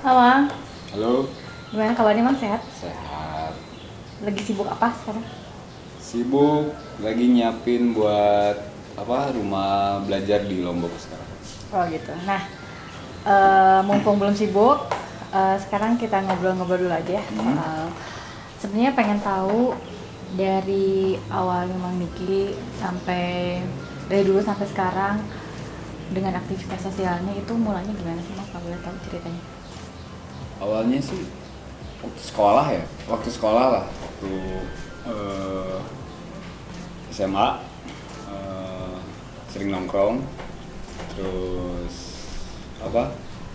Halo, Halo, gimana kabarnya Mang? Sehat? sehat. Lagi sibuk apa sekarang? Sibuk lagi nyiapin buat rumah belajar di Lombok sekarang. Oh gitu. Nah, mumpung belum sibuk, sekarang kita ngobrol-ngobrol dulu aja ya soal sebenarnya pengen tahu dari awalnya Mang Niki sampai dari dulu sampai sekarang dengan aktivitas sosialnya itu mulanya gimana sih Mas? Kalau boleh tahu ceritanya? Awalnya sih waktu sekolah lah, waktu eh, SMA eh, sering nongkrong, terus apa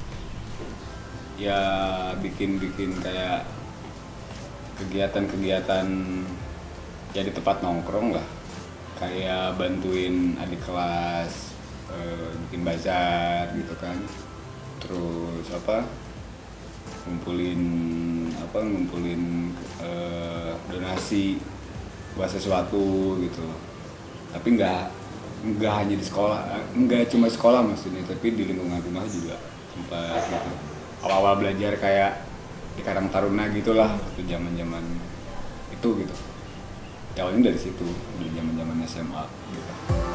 ya bikin-bikin kayak kegiatan-kegiatan ya di tempat nongkrong lah, kayak bantuin adik kelas bikin bazar gitu kan, terus ngumpulin ngumpulin donasi buat sesuatu gitu. Tapi nggak hanya di sekolah, nggak cuma sekolah maksudnya, tapi di lingkungan rumah juga sempat gitu. Awal-awal belajar kayak di Karang Taruna gitulah, waktu zaman-zaman itu gitu. Ya, awalnya dari situ, di zaman-zaman SMA gitu.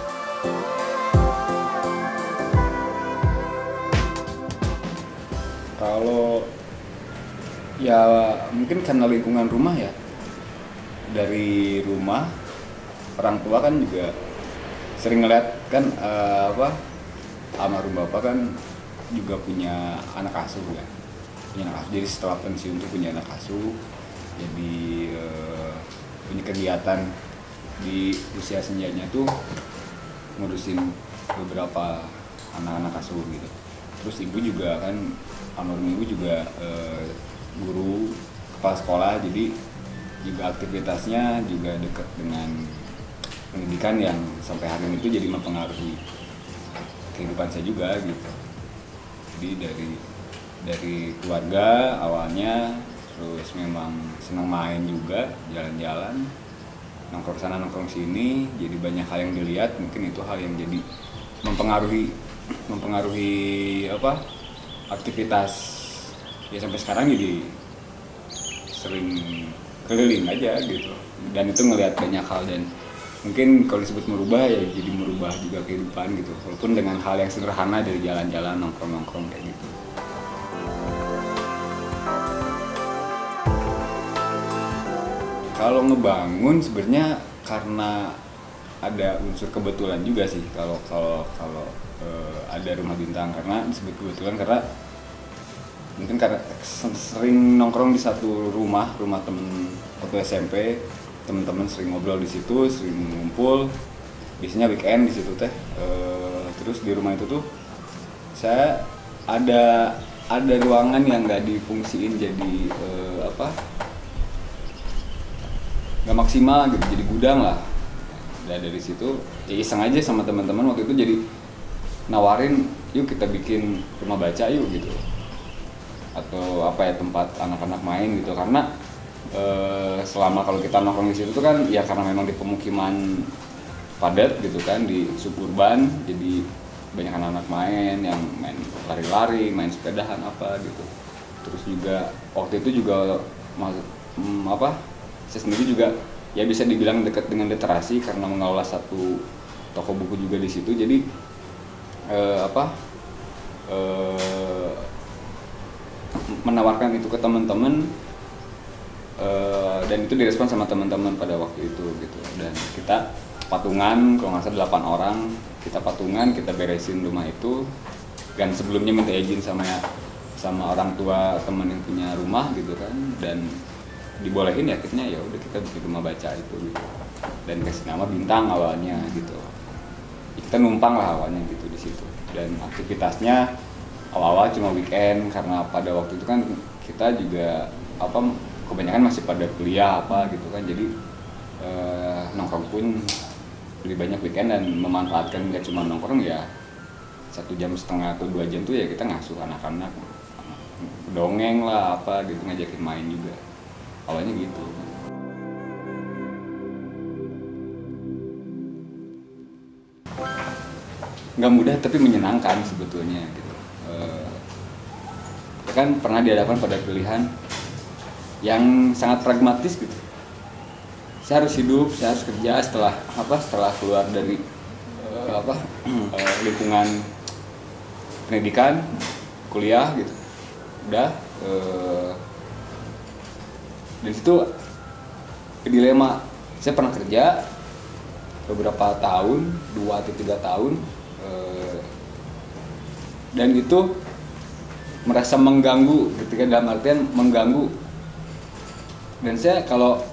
Kalau ya mungkin karena lingkungan rumah ya, dari rumah orang tua kan juga sering ngeliat kan, almarhum bapak kan juga punya anak asuh ya, punya anak asuh. Jadi setelah pensiun tuh punya anak asuh, jadi punya kegiatan di usia senjanya tuh ngurusin beberapa anak-anak asuh gitu. Terus ibu juga kan, almarhum ibu juga guru kepala sekolah, jadi juga aktivitasnya juga dekat dengan pendidikan yang sampai hari ini itu jadi mempengaruhi kehidupan saya juga gitu. Jadi dari keluarga awalnya, terus memang senang main juga, jalan-jalan, nongkrong sana nongkrong sini, jadi banyak hal yang dilihat. Mungkin itu hal yang jadi mempengaruhi aktivitas ya sampai sekarang. Jadi sering keliling aja gitu, dan itu ngelihat banyak hal, dan mungkin kalau disebut merubah ya jadi merubah juga kehidupan gitu, walaupun dengan hal yang sederhana dari jalan-jalan nongkrong-nongkrong kayak gitu. Kalau ngebangun sebenarnya karena ada unsur kebetulan juga sih. Kalau kalau kalau ada rumah bintang, karena disebut kebetulan karena mungkin karena sering nongkrong di satu rumah temen waktu SMP. Teman-teman sering ngobrol di situ, sering ngumpul, biasanya weekend di situ teh. Terus di rumah itu tuh saya ada ruangan yang nggak difungsiin, jadi nggak maksimal gitu, jadi gudang lah. Dan dari situ ya iseng aja sama teman-teman waktu itu, jadi nawarin yuk kita bikin rumah baca yuk gitu, atau tempat anak-anak main gitu. Karena selama kalau kita nongkrong di situ tuh kan ya karena memang di pemukiman padat gitu kan, di suburban, jadi banyak anak-anak main yang main lari-lari, main sepedahan apa gitu. Terus juga waktu itu juga saya sendiri juga ya bisa dibilang dekat dengan literasi karena mengelola satu toko buku juga di situ. Jadi menawarkan itu ke teman-teman, dan itu direspon sama teman-teman pada waktu itu gitu. Dan kita patungan, kalau nggak salah 8 orang, kita patungan, kita beresin rumah itu. Dan sebelumnya minta izin sama orang tua teman yang punya rumah gitu kan, dan dibolehin ya, akhirnya ya udah kita bikin rumah baca itu gitu. Dan kasih nama Bintang awalnya gitu. Kita numpang lah awalnya gitu di situ. Dan aktivitasnya awal-awal cuma weekend, karena pada waktu itu kan kita juga kebanyakan masih pada kuliah gitu kan. Jadi nongkrong pun lebih banyak weekend, dan memanfaatkan nggak cuma nongkrong ya 1,5 jam atau 2 jam tuh ya kita ngasuh anak-anak, dongeng lah gitu, ngajakin main juga awalnya gitu. Nggak mudah tapi menyenangkan sebetulnya gitu. saya kan pernah dihadapkan pada pilihan yang sangat pragmatis gitu. Saya harus hidup, saya harus kerja setelah keluar dari lingkungan pendidikan, kuliah gitu. Udah dan itu dilema. Saya pernah kerja beberapa tahun, 2 atau 3 tahun, dan itu merasa mengganggu ketika dalam artian mengganggu. Dan saya kalau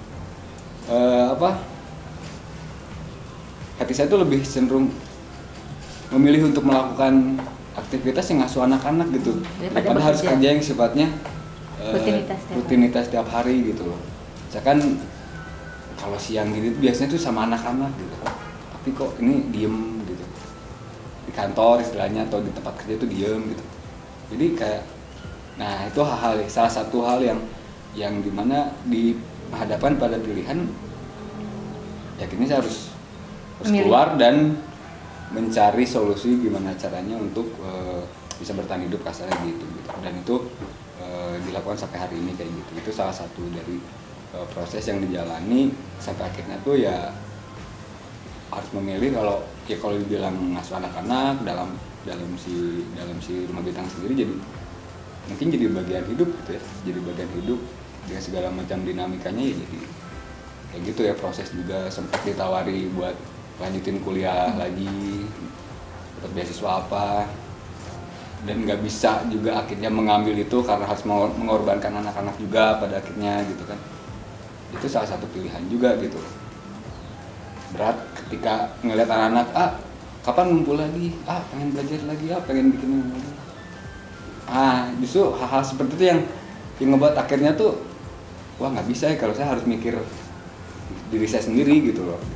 hati saya itu lebih cenderung memilih untuk melakukan aktivitas yang ngasuh anak-anak gitu daripada harus kerja yang sifatnya rutinitas tiap hari gitu loh. Saya kan kalau siang gini biasanya tuh sama anak-anak gitu, tapi kok ini diem gitu di kantor istilahnya atau di tempat kerja itu diem gitu. Jadi kayak, nah itu salah satu hal yang dimana dihadapkan pada pilihan, ya akhirnya saya harus keluar dan mencari solusi gimana caranya untuk bisa bertahan hidup kasarnya gitu. Dan itu dilakukan sampai hari ini kayak gitu. Itu salah satu dari proses yang dijalani sampai akhirnya tuh ya harus memilih. Kalau dibilang ngasuh anak-anak dalam si rumah bintang sendiri, jadi mungkin jadi bagian hidup gitu ya, jadi bagian hidup dengan segala macam dinamikanya ya. Jadi kayak gitu ya, proses juga sempat ditawari buat lanjutin kuliah lagi, dapat beasiswa apa, dan nggak bisa juga akhirnya mengambil itu karena harus mengorbankan anak-anak juga pada akhirnya gitu kan. Itu salah satu pilihan juga gitu. Berat ketika ngelihat anak-anak, kapan ngumpul lagi, pengen belajar lagi, pengen bikin lagi. Justru hal-hal seperti itu yang ngebuat akhirnya tuh, wah nggak bisa ya kalau saya harus mikir diri saya sendiri gitu loh.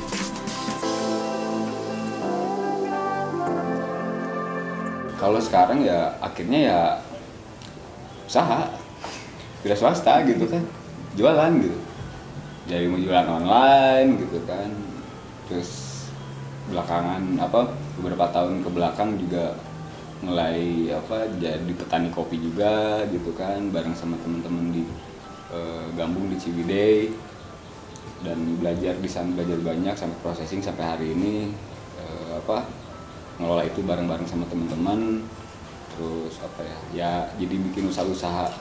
Kalau sekarang ya akhirnya ya usaha, wira swasta gitu kan, jualan gitu. Jadi mau jualan online gitu kan. Terus belakangan beberapa tahun ke belakang juga mulai jadi petani kopi juga gitu kan, bareng sama teman-teman di Gambung di Ciwidey, dan belajar di sana, belajar banyak sampai processing sampai hari ini ngelola itu bareng-bareng sama teman-teman. Terus ya jadi bikin usaha-usaha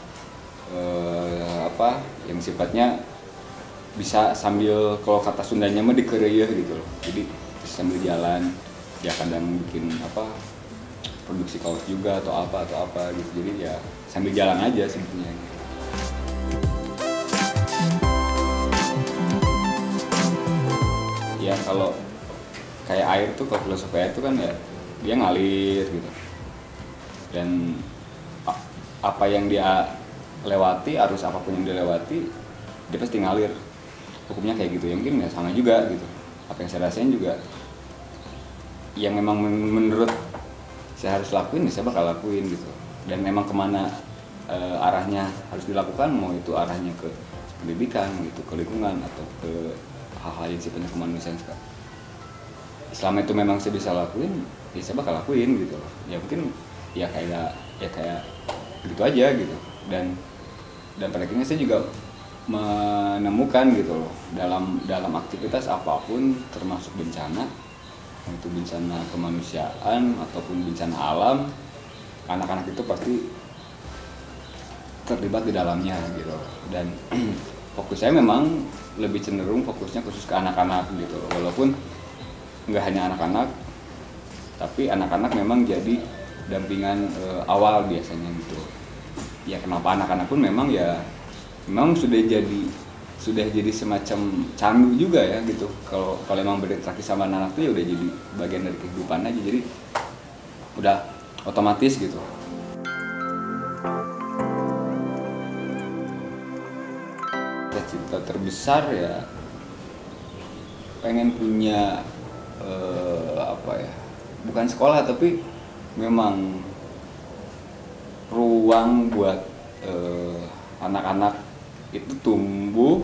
yang sifatnya bisa sambil, kalau kata Sundanya mah dikereuyeuh gitu loh. Jadi bisa sambil jalan, ya kadang bikin produksi kaos juga atau apa gitu. Jadi ya sambil jalan aja sebetulnya. Ya kalau kayak air tuh, kalau filosofi air tuh kan ya dia ngalir gitu, dan apa yang dia lewati, arus apapun yang dia lewati, dia pasti ngalir. Hukumnya kayak gitu ya, mungkin ya sama juga gitu. Apa yang saya rasain juga yang memang menurut saya harus lakuin, ya saya bakal lakuin gitu. Dan memang kemana arahnya harus dilakukan, mau itu arahnya ke pendidikan gitu, ke lingkungan, atau ke hal-hal yang sifatnya kemanusiaan. Selama itu memang saya bisa lakuin, ya saya bakal lakuin gitu loh. Ya mungkin ya kayak gitu aja gitu. Dan pada akhirnya saya juga menemukan gitu loh, dalam aktivitas apapun, termasuk bencana, itu bencana kemanusiaan ataupun bencana alam, anak-anak itu pasti terlibat di dalamnya gitu. Dan fokus saya memang lebih cenderung fokusnya khusus ke anak-anak gitu loh. Walaupun nggak hanya anak-anak, tapi anak-anak memang jadi dampingan awal biasanya gitu. Ya kenapa anak-anak pun memang sudah jadi semacam candu juga ya gitu. Kalau memang berinteraksi sama anak tuh ya udah jadi bagian dari kehidupan aja, jadi udah otomatis gitu. Cita terbesar ya pengen punya bukan sekolah, tapi memang ruang buat anak-anak itu tumbuh,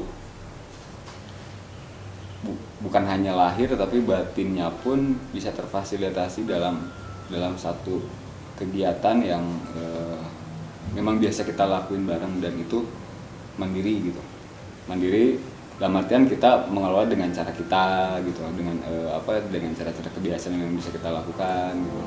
bukan hanya lahir tapi batinnya pun bisa terfasilitasi dalam satu kegiatan yang memang biasa kita lakuin bareng, dan itu mandiri gitu. Mandiri dalam artian kita mengelola dengan cara kita gitu, dengan dengan cara-cara kebiasaan yang bisa kita lakukan gitu.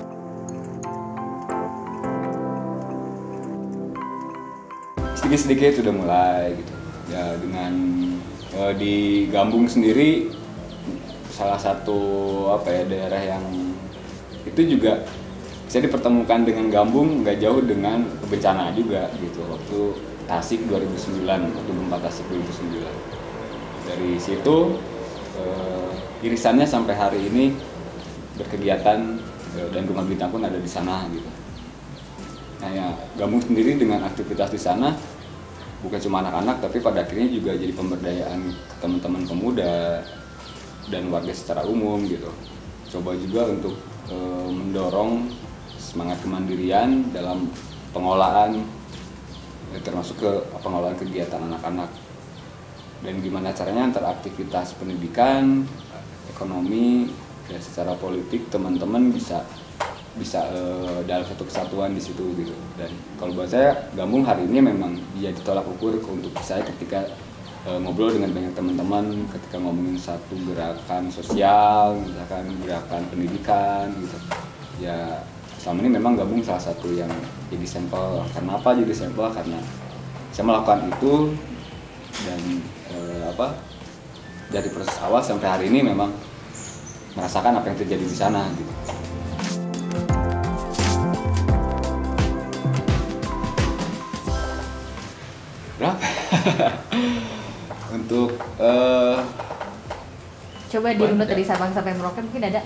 Sedikit-sedikit sudah mulai gitu ya, dengan di Gambung sendiri salah satu daerah yang itu juga saya dipertemukan dengan Gambung nggak jauh dengan bencana juga gitu, waktu Tasik 2009, waktu gempa Tasik 2009. Dari situ irisannya sampai hari ini berkegiatan, dan Rumah Bintang pun ada di sana gitu. Nah ya, Gambung sendiri dengan aktivitas di sana bukan cuma anak-anak, tapi pada akhirnya juga jadi pemberdayaan ke teman-teman pemuda dan warga secara umum gitu. Coba juga untuk mendorong semangat kemandirian dalam pengolahan, termasuk ke pengolahan kegiatan anak-anak, dan gimana caranya antar aktivitas pendidikan, ekonomi, dan secara politik teman-teman bisa dalam satu kesatuan di situ gitu. Dan kalau buat saya, Gambung hari ini memang jadi tolak ukur untuk saya ketika ngobrol dengan banyak teman-teman, ketika ngomongin satu gerakan sosial, misalkan gerakan pendidikan gitu. Ya selama ini memang Gambung salah satu yang jadi sampel. Karena apa jadi sampel? Karena saya melakukan itu, dan dari proses awal sampai hari ini memang merasakan apa yang terjadi di sana gitu. Berapa? Untuk coba dirunut dari Sabang sampai Merauke mungkin ada?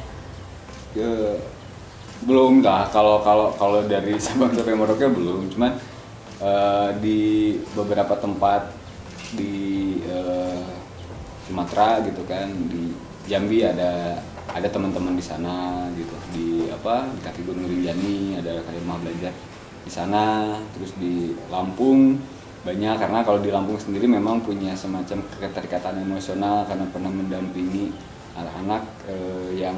Belum lah, kalau dari Sabang sampai Merauke belum, cuman di beberapa tempat di Sumatera gitu kan, di Jambi ada teman-teman di sana gitu, di kaki Gunung Rinjani ada kayak rumah belajar di sana. Terus di Lampung banyak, karena kalau di Lampung sendiri memang punya semacam keterikatan emosional karena pernah mendampingi anak-anak yang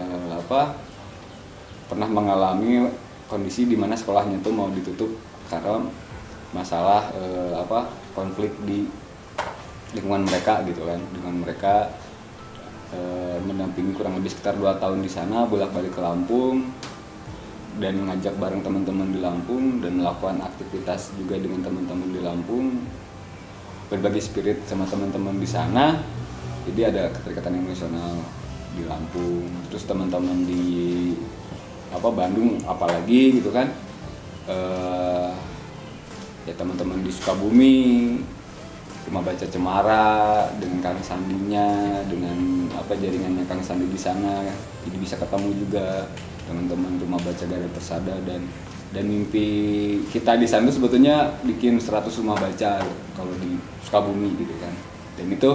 pernah mengalami kondisi di mana sekolahnya tuh mau ditutup karena masalah konflik di lingkungan mereka gitu kan. Dengan mereka mendampingi kurang lebih sekitar 2 tahun di sana, bolak-balik ke Lampung dan mengajak bareng teman-teman di Lampung dan melakukan aktivitas juga dengan teman-teman di Lampung, berbagi spirit sama teman-teman di sana. Jadi ada keterikatan emosional di Lampung. Terus teman-teman di Bandung apalagi gitu kan, ya teman-teman di Sukabumi, Rumah Baca Cemara dengan Kang Sandinya, dengan jaringannya Kang Sandi di sana, jadi bisa ketemu juga teman-teman Rumah Baca Garda Persada. Dan mimpi kita di sana sebetulnya bikin 100 rumah baca kalau di Sukabumi gitu kan. Dan itu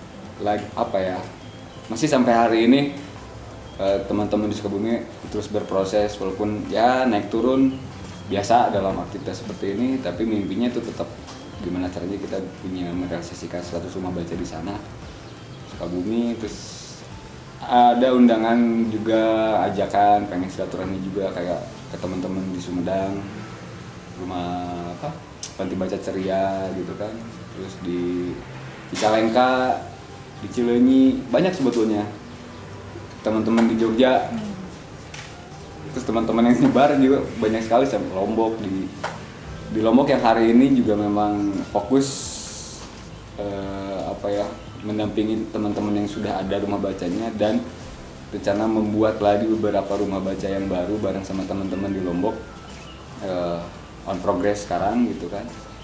masih sampai hari ini teman-teman di Sukabumi terus berproses, walaupun ya naik turun biasa dalam aktivitas seperti ini, tapi mimpinya itu tetap gimana caranya kita punya merealisasikan 100 rumah baca di sana Sukabumi. Terus ada undangan juga, ajakan pengen silaturahmi juga kayak ke teman-teman di Sumedang, rumah panti baca ceria gitu kan. Terus di Cicalengka, di Cileunyi, banyak sebetulnya teman-teman di Jogja. Terus teman-teman yang nyebar juga banyak sekali sampai Lombok. Di Lombok yang hari ini juga memang fokus mendampingi teman-teman yang sudah ada rumah bacanya, dan rencana membuat lagi beberapa rumah baca yang baru bareng sama teman-teman di Lombok, on progress sekarang gitu kan.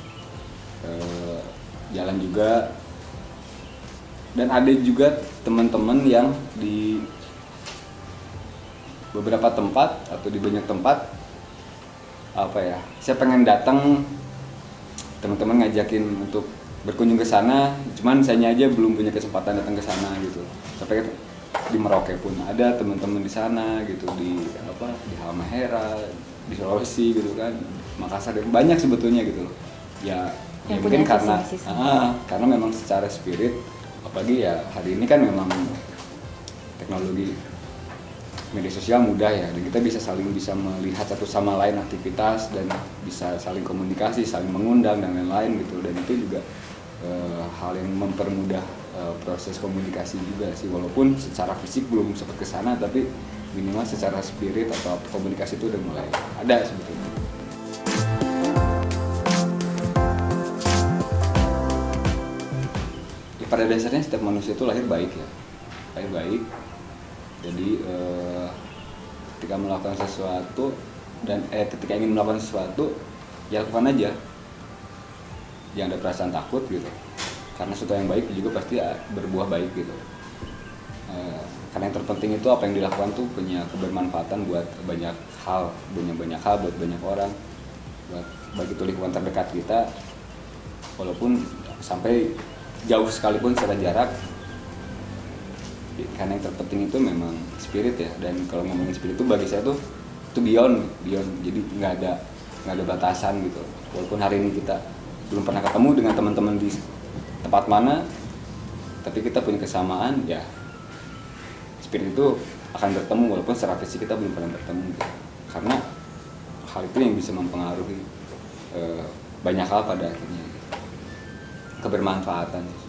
Jalan juga, dan ada juga teman-teman yang di beberapa tempat atau di banyak tempat saya pengen datang, teman-teman ngajakin untuk berkunjung ke sana, cuman saya aja belum punya kesempatan datang ke sana gitu. Sampai di Merauke pun ada teman-teman di sana gitu, di Halmahera, di Sulawesi gitu kan, Makassar, banyak sebetulnya gitu. Ya mungkin karena memang secara spirit, apalagi ya hari ini kan memang teknologi media sosial mudah ya, dan kita bisa melihat satu sama lain aktivitas dan bisa saling komunikasi, saling mengundang dan lain-lain gitu, dan itu juga hal yang mempermudah proses komunikasi juga sih, walaupun secara fisik belum sempat ke sana, tapi minimal secara spirit atau komunikasi itu udah mulai ada sebetulnya. Ya, pada dasarnya setiap manusia itu lahir baik ya, lahir baik. Jadi ketika melakukan sesuatu dan ketika ingin melakukan sesuatu ya lakukan aja, jangan ada perasaan takut gitu, karena sesuatu yang baik juga pasti berbuah baik gitu. Karena yang terpenting itu apa yang dilakukan tuh punya kebermanfaatan buat banyak hal buat banyak orang, buat baik itu lingkungan terdekat kita, walaupun sampai jauh sekalipun secara jarak. Karena yang terpenting itu memang spirit ya, dan kalau ngomongin spirit itu bagi saya tuh itu beyond, jadi nggak ada batasan gitu. Walaupun hari ini kita belum pernah ketemu dengan teman-teman di tempat mana, tapi kita punya kesamaan ya, spirit itu akan bertemu walaupun secara fisik kita belum pernah bertemu gitu. Karena hal itu yang bisa mempengaruhi banyak hal pada akhirnya gitu. Kebermanfaatan.